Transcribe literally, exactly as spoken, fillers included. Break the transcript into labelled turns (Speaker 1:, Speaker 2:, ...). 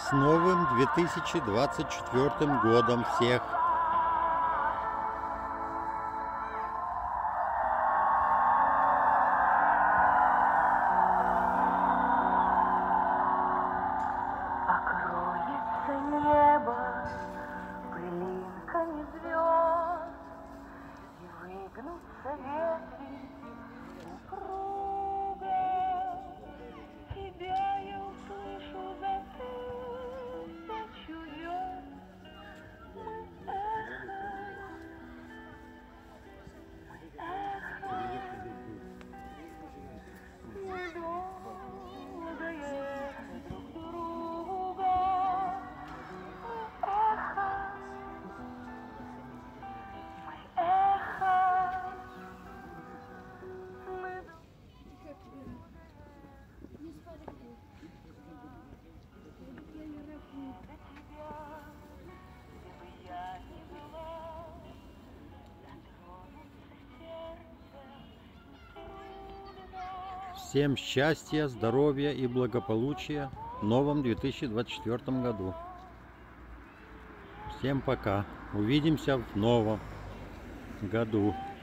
Speaker 1: С новым две тысячи двадцать четвёртым годом всех!
Speaker 2: Покроется небо пылинками звезд, и выгнутся ветви упруго. Тебя я услышу за тысячу верст. Мы эхо, мы эхо, мы долго ехали друг друга. Мы эхо, мы эхо, мы для тебя, где бы я ни была, дотронуться сердцем трудно.
Speaker 1: Всем счастья, здоровья и благополучия в новом две тысячи двадцать четвёртом году. Всем пока. Увидимся в новом году.